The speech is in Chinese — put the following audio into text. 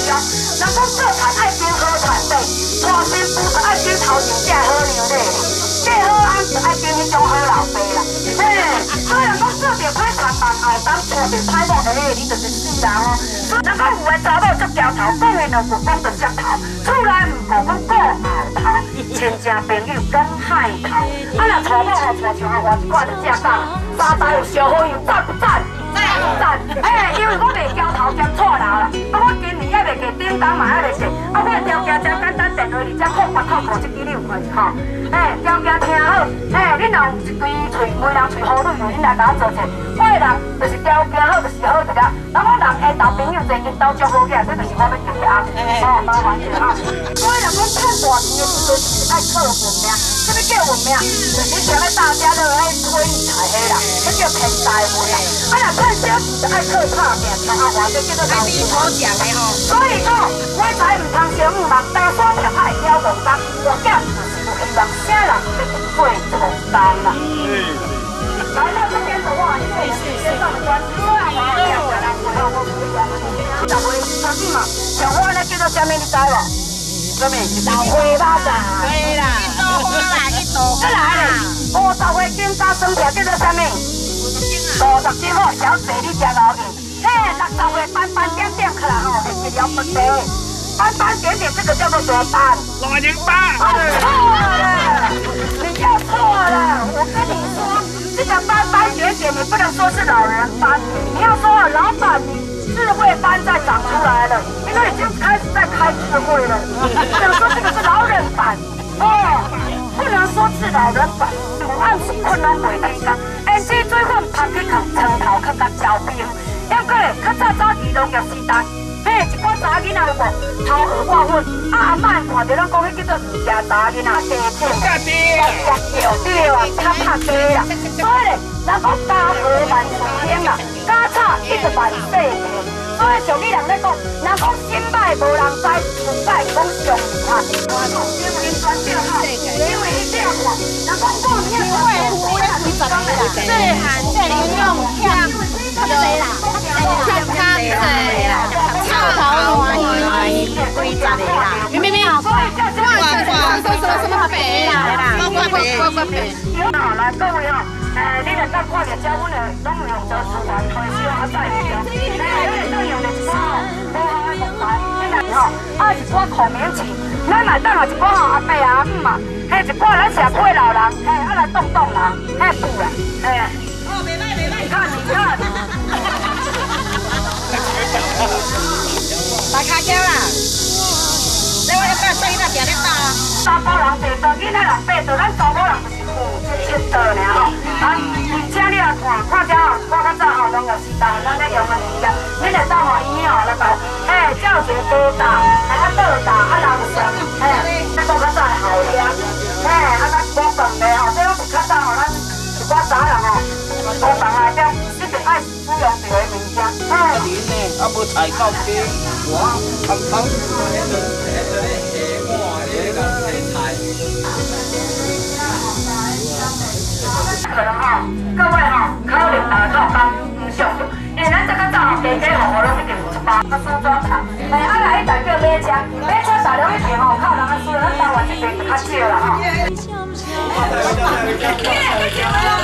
哦。人讲做菜爱经好团队，娶新妇就爱经头前才好娘咧，嫁好安就爱经迄种好老爸啦。所以人讲做着歹传饭后，当娶着歹某你就是死啦吼。人讲有的查某足交头，讲的两句讲着接头，厝内唔顾讲顾后头，亲戚朋友讲海头。啊，若娶某吼娶像我一寡就正讲，三代有小好友，赞不赞？赞！因为我袂交头兼错老啦，我今年还袂加叮当嘛，还袂加，我条件真简单，电话2只扣8扣1支6块吼。条件听好，恁若有一堆喙，每人喙好女，恁来甲我做者。我的人就是条件好，就是好一个。人讲人下斗朋友侪因斗足好起来，这就是我要讲的啊。麻烦者啊。所以人讲趁大钱的时阵，就是爱靠运命。什么叫运命？就是像咧大家都爱推理财的啦，那叫偏财运啦。啊，若趁小钱就爱靠拍拼，像阿华这叫做投资好讲的吼。所以讲，我财唔通小五万，大山条爱挑动工，我囝就是有希望，啥人要做重担啦。来到这边的话，因为线上的关系，所以我两个人配合我可以讲。大会相信嘛？像我咧叫做啥物，你知无？啥物？豆花巴掌。对啦。一朵花啦，一朵花啦。50岁金沙生条叫做啥物？50斤好，小姐你食老硬。60岁斑斑点点起来吼，会一条不地。斑斑点点这个叫做什么斑？808。错了，你又错了。我跟你说，这个斑斑点点，你不能说是老人斑，你要说老板你智慧斑再长出来了，因为已经开始在开智慧了。不能说这个是老人斑不能说是老人斑，有暗时困拢袂得讲。胭脂水粉拍去靠床头去甲招兵，抑过咧，较早期农业时代。一寡查囡仔有无头壳挂粉？阿嬷看到咱讲迄叫做食查囡仔加钱，对啊，较拍鸡啦。所以咧，咱讲家和万事兴啦，家吵一直万事平。所以像你人咧讲，人讲心歹无人知，厝歹讲上害。我讲因为专少好，因为伊这样看，人讲过年会胡咧是讲啦，细汉这零用钱较济啦，较济啦。臭头暖意，规十个啦，咩哦，什么白啦，包括白。好啦，各位哦，你若当看着交阮的，拢有用着书法推销啊，再一条，你当用的一寡哦，无好的木牌，你若吼，一寡孔明旗，咱来当下一寡吼阿伯阿姆嘛，一寡咱社会老人，来动人，补啦，哦，袂歹，你看。大卡胶啦，你我一摆做伊那定咧打。查甫人地道，囡仔人八道，咱查某人就是负7道尔吼。而且你来看遮吼，我较早吼农业时代，咱咧用的物件，你来到吼医院吼来搞，照一个报答，倒打人上，这个较早的好料，咱一寡饭的吼，这拢是较早吼咱一寡早人吼，厨房内底一定爱使用这个物件。 啊，无菜到底，我汤汤。可能吼，各位吼，可能大家讲唔上着，因为咱这个早吼，家家户户拢一定有一包啊梳妆茶，来一台叫马车，马车大量一平吼，靠人啊输，咱台湾这边就较少啦吼。